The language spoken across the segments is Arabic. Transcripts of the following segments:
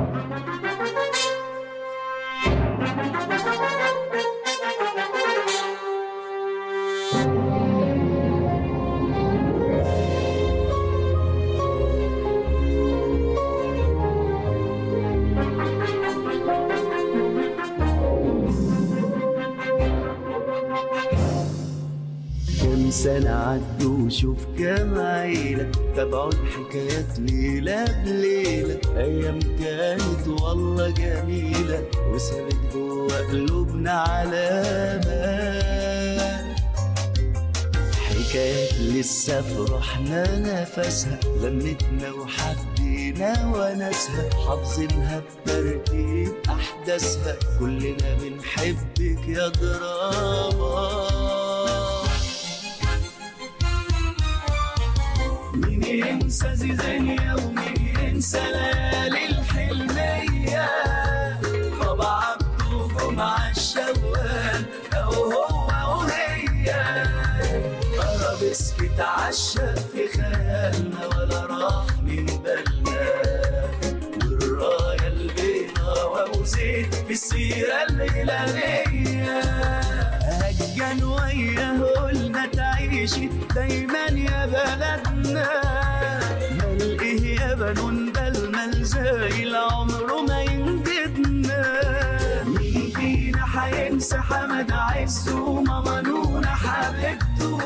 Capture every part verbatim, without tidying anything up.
كم سنة عدوا وشوف كم عيلة تابعوا الحكايات ليلة بليلة. أيام كانت والله جميلة وسابت جوا قلوبنا علامات. حكايات لسه في روحنا نفسها لمتنا وحبينا وناسها حافظينها بترتيب أحداثها. كلنا بنحبك يا دراما. مين ينسى زيزانيا ومين ينسى ليالي الحلمية. بابا عبده جمعة الشوال أو هو وهي. أرابيسك اتعشى في خيالنا ولا راح من بالنا. والراية البيضاء وزيت في السيرة الهلالية. هجان وياه قلنا تعيشي دايما يا بلدنا. مال ايه يا بنون بالمال زي العمر ما ينجدنا. مين فينا حينسى حمد عز وماما نونا حبيبته.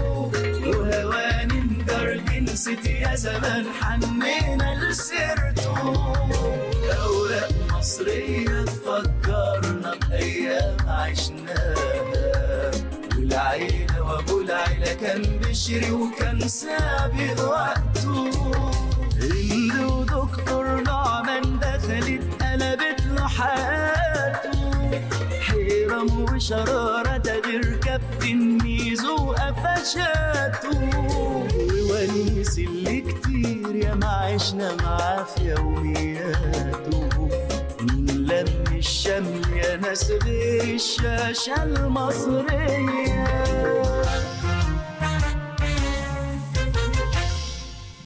وهواني جرجن ست يا زمان حنينا لسيرته. أوراق مصرية تفكرنا بأيام عشناها. والعيلة وأبو العيلة كان بشري وكان سابق وقته. هند ودكتور نعمان دخلت قلبت له حياته. حيرم وشرارة تغير كابتن ميزو وقفشاته. وونيس اللي كتير يا ما عشنا معاه في يومياته. مين لم الشمل يا ناس غير الشاشة المصرية.